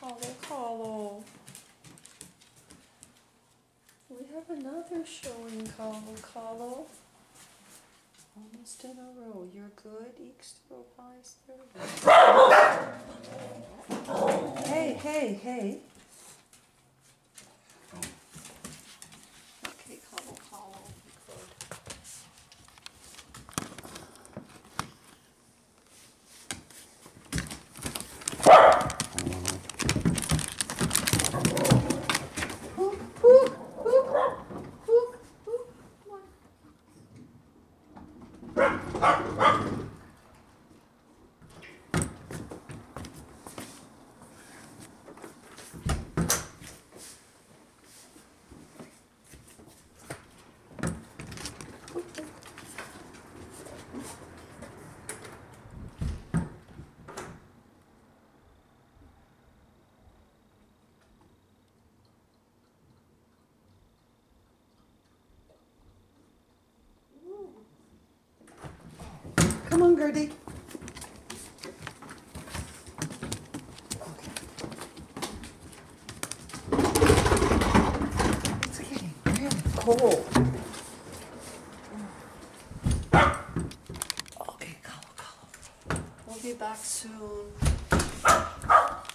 Colo, Colo. We have another showing, Colo, Colo. Almost in a row. You're good, Eekster, Peister. Hey, hey, hey. Okay, Colo, Colo. Good. Come on, Gertie. It's getting really cold. Okay, Colo, Colo. We'll be back soon.